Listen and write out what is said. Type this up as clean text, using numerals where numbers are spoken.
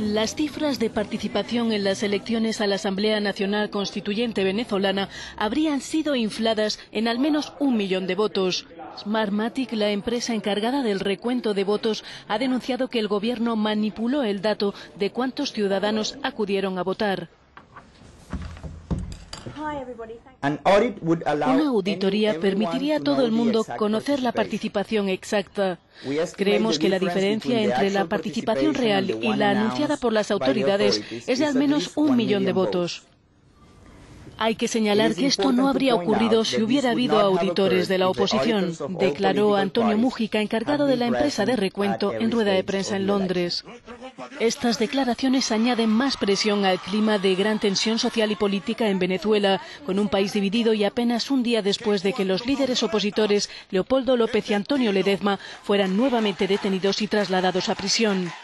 Las cifras de participación en las elecciones a la Asamblea Nacional Constituyente venezolana habrían sido infladas en al menos 1 millón de votos. Smartmatic, la empresa encargada del recuento de votos, ha denunciado que el gobierno manipuló el dato de cuántos ciudadanos acudieron a votar. Una auditoría permitiría a todo el mundo conocer la participación exacta. Creemos que la diferencia entre la participación real y la anunciada por las autoridades es de al menos 1 millón de votos. Hay que señalar que esto no habría ocurrido si hubiera habido auditores de la oposición, declaró Antonio Mújica, encargado de la empresa de recuento, en rueda de prensa en Londres. Estas declaraciones añaden más presión al clima de gran tensión social y política en Venezuela, con un país dividido y apenas un día después de que los líderes opositores Leopoldo López y Antonio Ledezma fueran nuevamente detenidos y trasladados a prisión.